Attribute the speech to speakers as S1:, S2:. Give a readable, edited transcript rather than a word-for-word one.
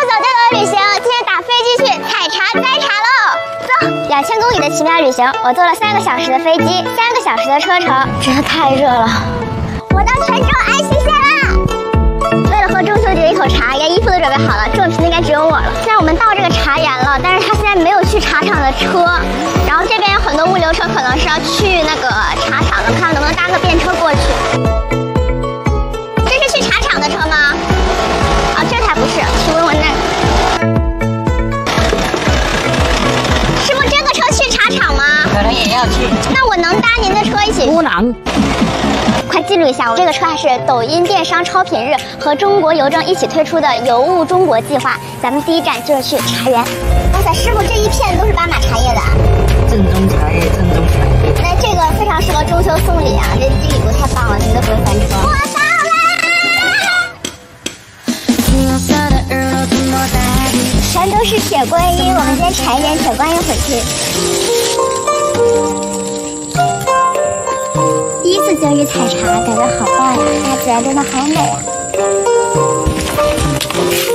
S1: 走就走旅行，今天打飞机去采茶摘茶喽！走，2000公里的奇妙旅行，我坐了3个小时的飞机，3个小时的车程，真的太热了。我到泉州安溪县啦！为了喝中秋节的一口茶，连衣服都准备好了，重皮的应该只有我了。虽然我们到这个茶园了，但是他现在没有去茶厂的车，然后这边有很多物流车，可能是要去那个茶厂的，看能不能搭个便车过去。这是去茶厂的车吗？啊，这才不是，去问问那个。师傅，这个车去茶厂吗？
S2: 可能也要去。
S1: 那我能搭您的车一起？
S2: 不能。
S1: 快记录一下，这个车还是抖音电商超品日和中国邮政一起推出的邮物中国计划。咱们第一站就是去茶园。哇塞，师傅，这一片都是斑马茶叶的。
S2: 正宗茶叶，正宗茶叶。
S1: 那这个非常适合中秋送礼啊，这礼物太棒了，绝对不会翻车。我到了！全都是铁观音，我们先采一点铁观音回去。第一次节日采茶，感觉好棒呀！大自然真的好美啊！